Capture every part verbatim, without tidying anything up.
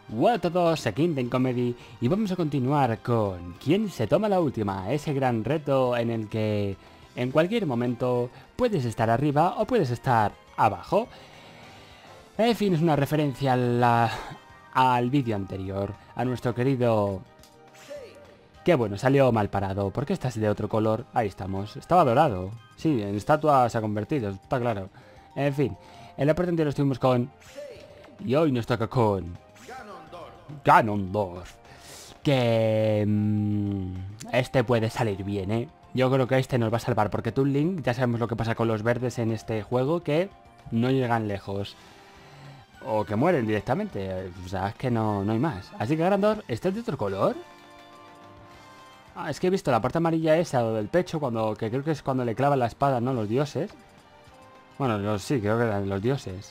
Hola a todos, aquí en Comedy y vamos a continuar con ¿Quién se toma la última? Ese gran reto en el que en cualquier momento puedes estar arriba o puedes estar abajo. En fin, es una referencia a la, al vídeo anterior, a nuestro querido... Que bueno, salió mal parado. ¿Por qué estás de otro color? Ahí estamos. Estaba dorado. Sí, en estatua se ha convertido, está claro. En fin, en la parte anterior estuvimos con... Y hoy nos toca con... Ganondorf. Que... Mmm, este puede salir bien, ¿eh? Yo creo que este nos va a salvar, porque Toon Link, ya sabemos lo que pasa con los verdes en este juego, que no llegan lejos. O que mueren directamente. O sea, es que no, no hay más. Así que Ganondorf, ¿este es de otro color? Ah, es que he visto la parte amarilla esa del pecho, cuando que creo que es cuando le clavan la espada, ¿no? Los dioses. Bueno, los, sí, creo que eran los dioses.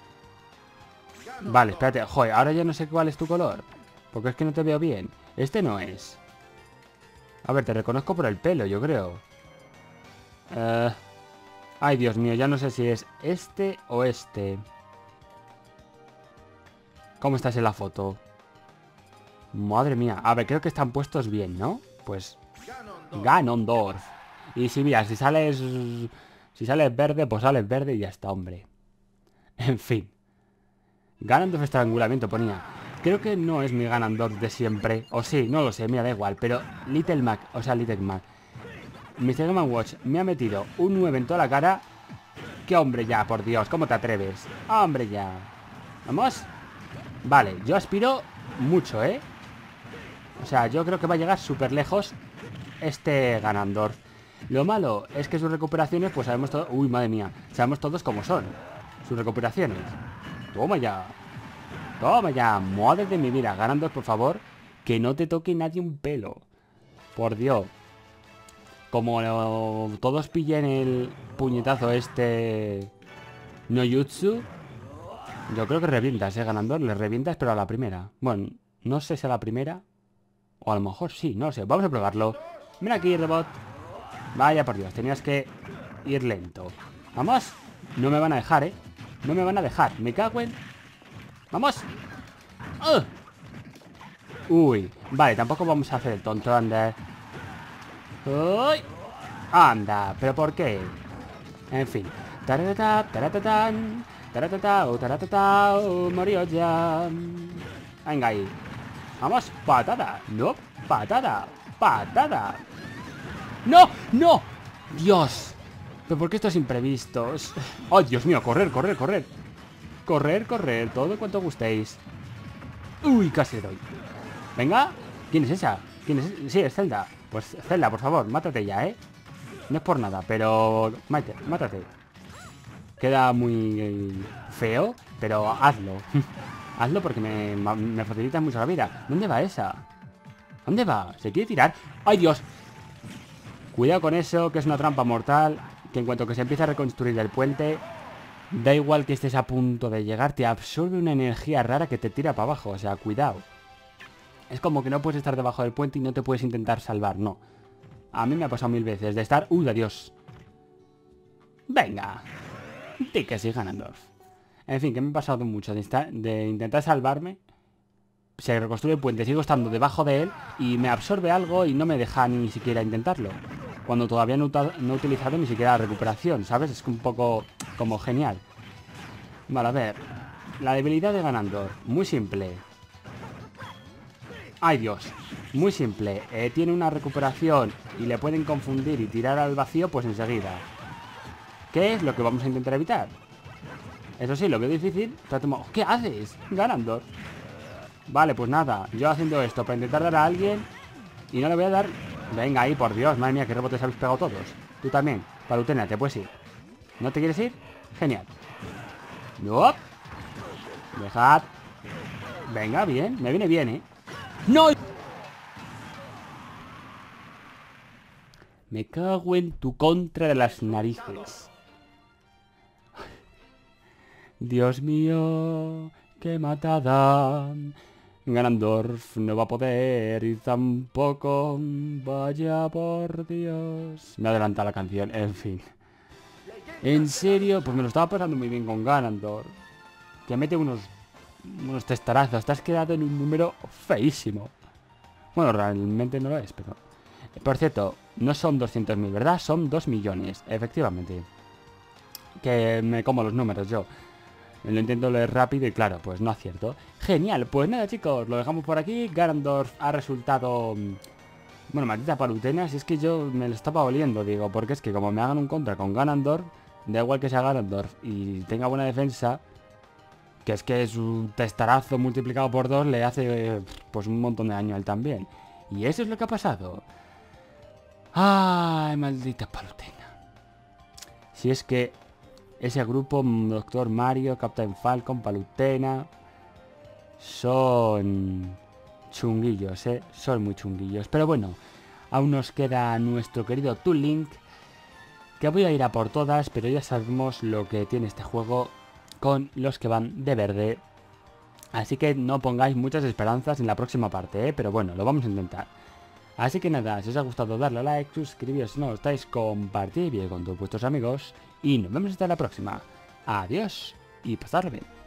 Vale, espérate. Joder, ahora ya no sé cuál es tu color. Porque es que no te veo bien. Este no es. A ver, te reconozco por el pelo, yo creo. Uh, ay, Dios mío, ya no sé si es este o este. ¿Cómo estás en la foto? Madre mía. A ver, creo que están puestos bien, ¿no? Pues... Ganondorf. Y si mira, si sales... Si sales verde, pues sales verde y ya está, hombre. En fin. Ganondorf estrangulamiento ponía. Creo que no es mi Ganondorf de siempre. O sí, no lo sé, mira, da igual. Pero Little Mac, o sea, Little Mac. mister Game and Watch me ha metido un nueve en toda la cara. ¡Qué hombre ya, por Dios! ¿Cómo te atreves? ¡Hombre ya! ¿Vamos? Vale, yo aspiro mucho, ¿eh? O sea, yo creo que va a llegar súper lejos este Ganondorf. Lo malo es que sus recuperaciones, pues sabemos todo... Uy, madre mía. Sabemos todos cómo son sus recuperaciones. Toma ya. Toma ya. Madre de mi vida. Ganondorf, por favor, que no te toque nadie un pelo. Por Dios. Como lo, todos pillen el puñetazo este... No Jutsu. Yo creo que revientas, eh, Ganondorf. Le revientas, pero a la primera. Bueno, no sé si a la primera. O a lo mejor sí, no sé. Vamos a probarlo. Mira aquí, Rebot. Vaya por Dios, tenías que ir lento. ¡Vamos! No me van a dejar, ¿eh? No me van a dejar. Me cago en... ¡Vamos! ¡Uh! Uy, vale, tampoco vamos a hacer el tonto, anda. ¡Uy! Anda, ¿pero por qué? En fin. Taratata, taratatán, taratatao, taratatao, morío ya. Venga ahí. Vamos, patada. No, patada. Patada. ¡No! ¡No! ¡Dios! ¿Pero por qué estos imprevistos? ¡Ay, Dios mío! ¡Correr, correr, correr! Correr, correr, todo cuanto gustéis. ¡Uy, casi doy! Venga. ¿Quién es esa? ¿Quién es? Sí, es Zelda. Pues Zelda, por favor, mátate ya, ¿eh? No es por nada, pero... Mátate, mátate. Queda muy feo, pero hazlo. Hazlo porque me, me facilita mucho la vida. ¿Dónde va esa? ¿Dónde va? ¿Se quiere tirar? ¡Ay, Dios! Cuidado con eso, que es una trampa mortal, que en cuanto que se empieza a reconstruir el puente, da igual que estés a punto de llegar, te absorbe una energía rara que te tira para abajo, o sea, cuidado. Es como que no puedes estar debajo del puente y no te puedes intentar salvar, no. A mí me ha pasado mil veces de estar... ¡Uy, adiós! ¡Venga! Di que sí, Ganondorf. En fin, que me ha pasado mucho de, de intentar salvarme. Se reconstruye el puente, sigo estando debajo de él y me absorbe algo y no me deja ni siquiera intentarlo. Cuando todavía no, no he utilizado ni siquiera la recuperación, ¿sabes? Es un poco como genial. Vale, a ver. La debilidad de Ganondorf, muy simple. ¡Ay, Dios! Muy simple. Eh, tiene una recuperación y le pueden confundir y tirar al vacío, pues enseguida. ¿Qué es lo que vamos a intentar evitar? Eso sí, lo veo difícil. ¿Qué haces, Ganondorf? Vale, pues nada, yo haciendo esto para intentar dar a alguien y no le voy a dar... Venga ahí, por Dios, madre mía, qué rebotes habéis pegado todos. Tú también, Palutena, te puedes ir. ¿No te quieres ir? Genial. No. Dejad. Venga, bien, me viene bien, ¿eh? ¡No! Me cago en tu contra de las narices. Dios mío, qué matada. Ganondorf no va a poder y tampoco... Vaya por Dios. Me adelanta la canción, en fin. En serio, pues me lo estaba pasando muy bien con Ganondorf. Que mete unos unos testarazos. Te has quedado en un número feísimo. Bueno, realmente no lo es, pero... Por cierto, no son doscientos mil, ¿verdad? Son dos millones, efectivamente. Que me como los números yo. Lo intento leer rápido y claro, pues no acierto. Genial, pues nada chicos, lo dejamos por aquí. Ganondorf ha resultado... Bueno, maldita Palutena, si es que yo me lo estaba oliendo, digo, porque es que como me hagan un contra con Ganondorf, da igual que sea Ganondorf y tenga buena defensa, que es que es un testarazo multiplicado por dos le hace pues un montón de daño a él también. Y eso es lo que ha pasado. Ay, maldita Palutena. Si es que ese grupo, Doctor Mario, Captain Falcon, Palutena, son chunguillos, ¿eh? Son muy chunguillos. Pero bueno, aún nos queda nuestro querido Toon Link, que voy a ir a por todas, pero ya sabemos lo que tiene este juego con los que van de verde. Así que no pongáis muchas esperanzas en la próxima parte, ¿eh? Pero bueno, lo vamos a intentar. Así que nada, si os ha gustado darle a like, suscribiros si no lo estáis, compartir vídeo con todos vuestros amigos y nos vemos hasta la próxima. Adiós y pasadlo bien.